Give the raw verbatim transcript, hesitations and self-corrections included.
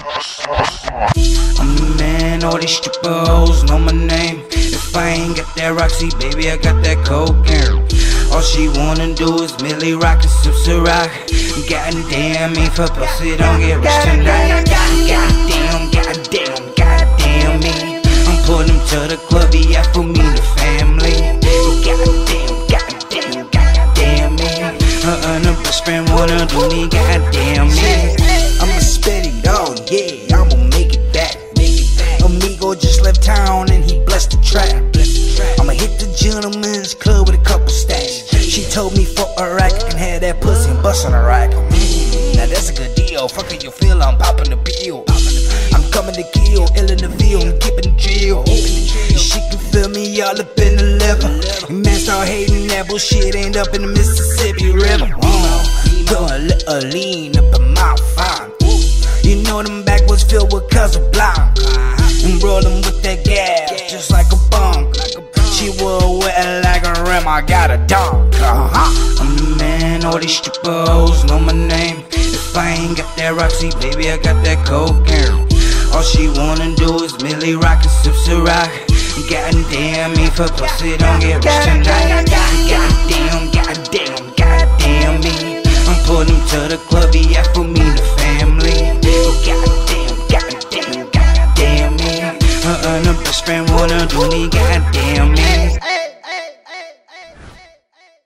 I'm the man, all these stripper hoes know my name. If I ain't got that Roxy, baby, I got that cocaine. All she wanna do is merely rock and sip Ciroc. Goddamn, me for pussy, don't get rich tonight. Goddamn, goddamn, goddamn me. I'm putting them to the club, yeah, for me, the family. Goddamn, goddamn, goddamn me. Her and her best friend wanna do me, goddamn me. I'ma spit it all, yeah, I'ma make it back. Amigo just left town and he blessed the trap. I'ma hit the gentleman's club with a couple stacks. She told me for a rack, I can have that pussy and bust on a rack. Mm, now that's a good deal, fuck how you feel, I'm popping the pill. I'm coming to kill, ill in the field, I'm keeping the drill. She can feel me all up in the liver. Man start hating that bullshit, end up in the Mississippi River. Mm, put a little lean up in my fine. You know them backwoods filled with Casablanca. And rollin' with that gas, just like a bunk. She was wet like a rim, I got a dunk. uh-huh. I'm the man, all these stripper hoes know my name. If I ain't got that Roxy, baby, I got that cocaine. All she wanna do is merely rock and sip Ciroc. Goddamn, me for pussy, don't get rich tonight. Goddamn, goddamn, goddamn me. I'm putting them to the club, yeah, for me to